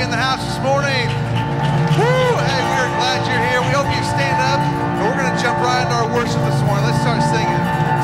in the house this morning. Woo! Hey, we are glad you're here. We hope you stand up, and we're going to jump right into our worship this morning. Let's start singing.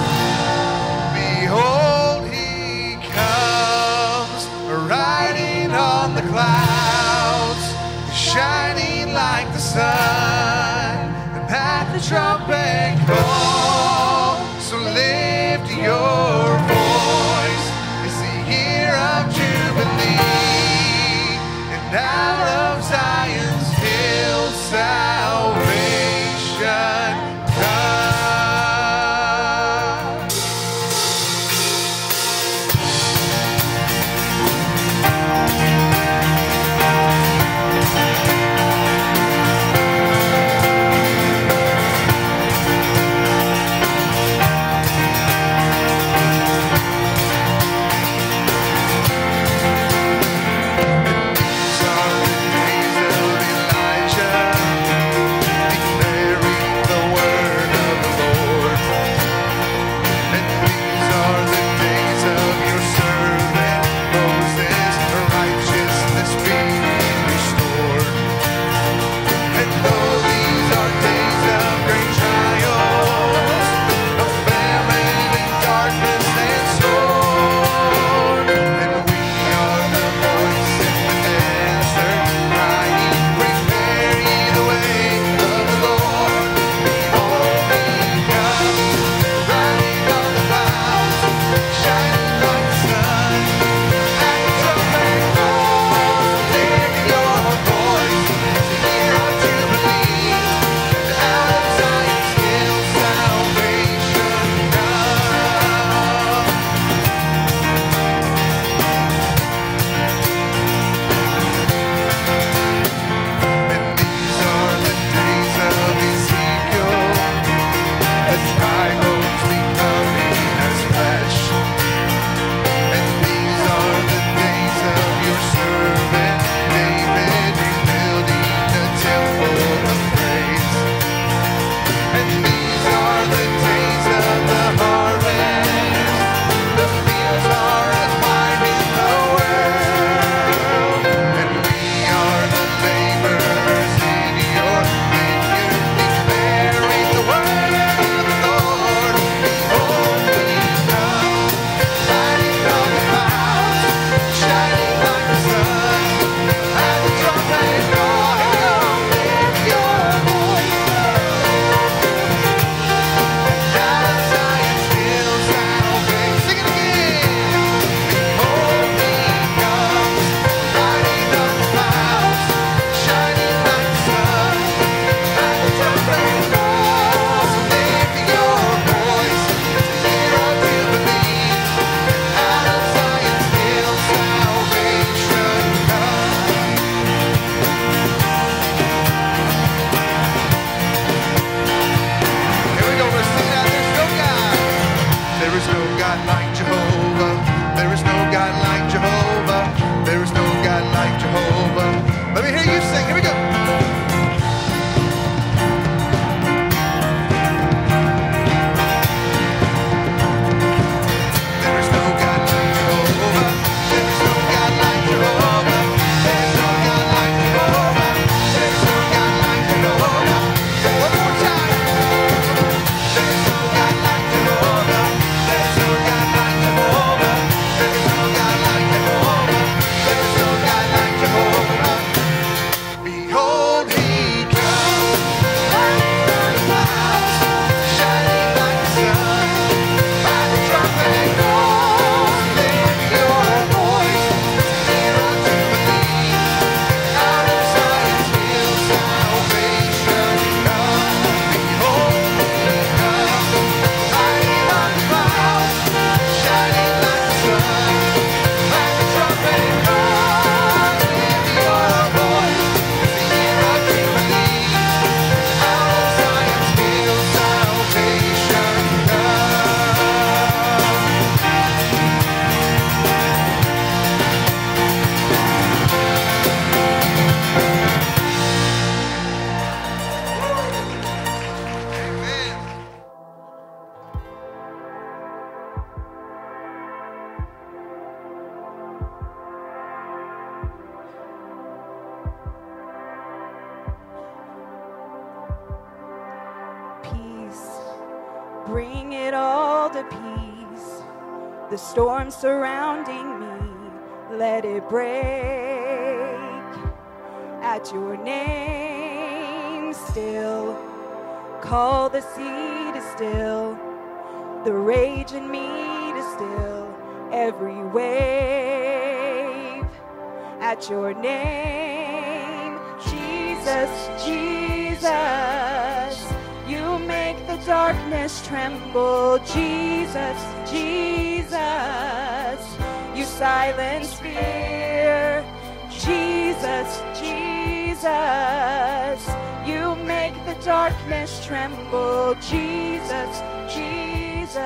Behold, he comes, riding on the clouds, shining like the sun, and at the trumpet call. So lift your voice, it's the year of Jubilee, and out of Zion's hill salvation comes. These are bring it all to peace. The storm surrounding me, let it break. At your name still, call the sea to still, the rage in me to still, every wave. At your name, Jesus, Jesus, you make the darkness tremble. Jesus, Jesus, you silence fear. Jesus, Jesus, you make the darkness tremble. Jesus, Jesus.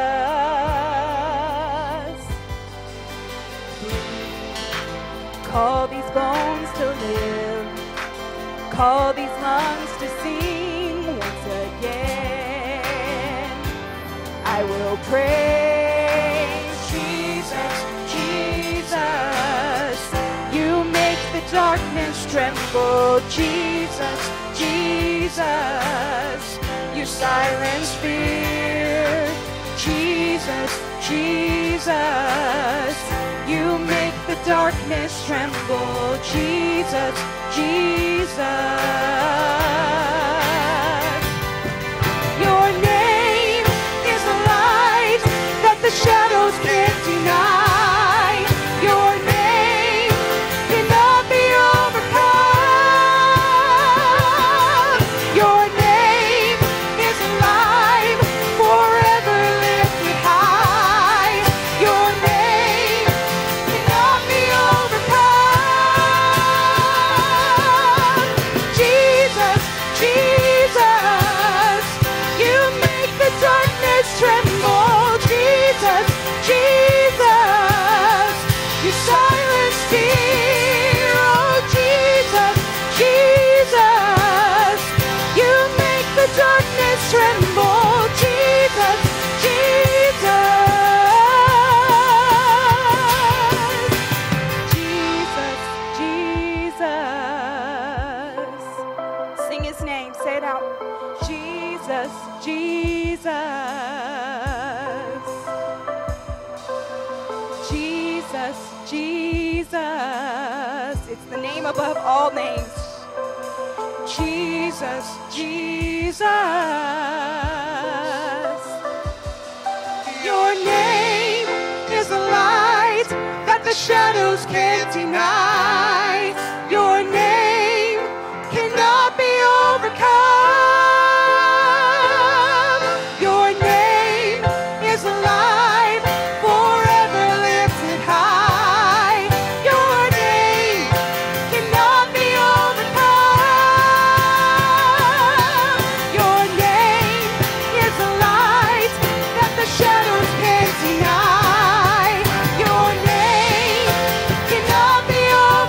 Call these bones to live. Call these lungs to sing once again. I will praise Jesus, Jesus. You make the darkness tremble. Jesus, Jesus. You silence fear. Jesus, Jesus. You make the darkness tremble. Jesus, Jesus. Your name is a light that the shadows can't deny. Your name cannot be overcome. Your name is alive, forever lifted high. Your name cannot be overcome. Jesus, Jesus, you make the darkness tremble. Jesus, Jesus, you silence fear. Oh, Jesus, Jesus, you make the darkness tremble. Jesus, Jesus, Jesus. Sing his name, say it out. Jesus, Jesus. Jesus, Jesus. It's the name above all names. Jesus, Jesus. Your name is a light that the shadows can't deny. Your name cannot be overcome. Your name is alive, forever lifted high. Your name cannot be overcome. Your name is a light that the shadows can't deny. Your name cannot be overcome.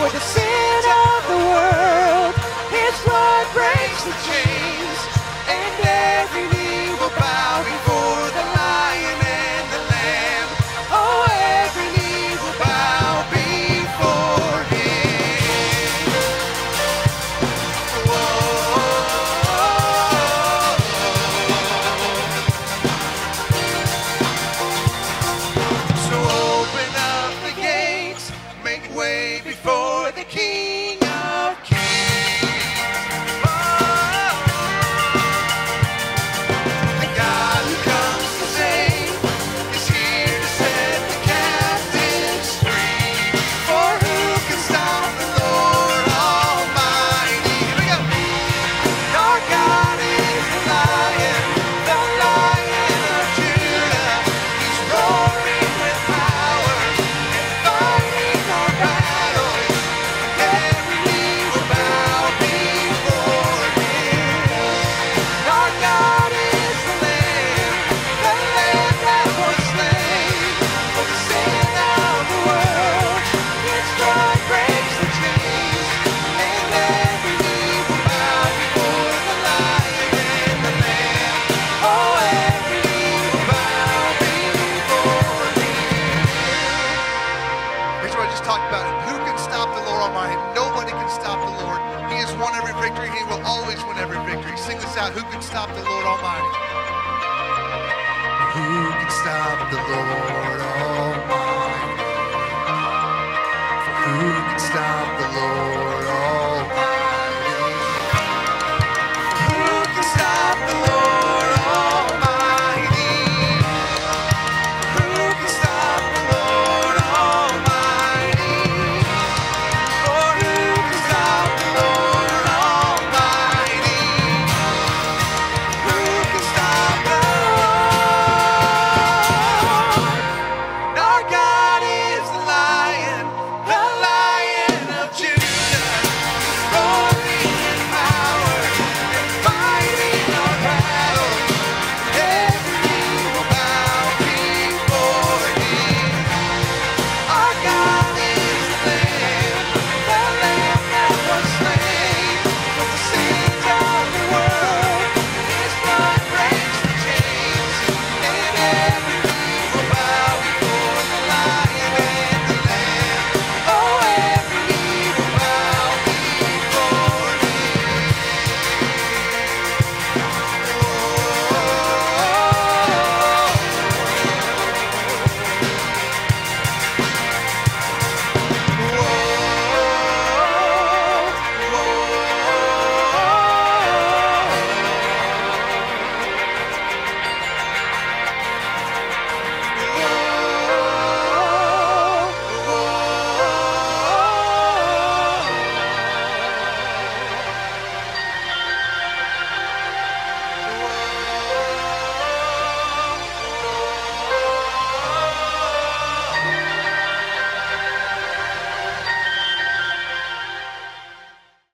for the sin of the world. His blood breaks the chains, and every knee will bow before the Lion and the Lamb. Oh, every knee will bow before him. So open up the gates, make way before the King of Kings. The God who comes to save is here to set the captives free. For who can stop the Lord Almighty? Here we go. Our God is the Lion of Judah. He's roaring with power and fighting our battles. Every knee will bow before him. Our God is the Lamb that was slain for the sin of the world. His blood breaks the chains, and every knee will bow before the Lion and the Lamb. Oh, every knee will bow before him. Here's what I just talked about. Who can stop the Lord Almighty? Nobody can stop the Lord. He has won every victory. He will always win every victory. Sing this out. Who can stop the Lord Almighty? Who can stop the Lord Almighty? For who can stop the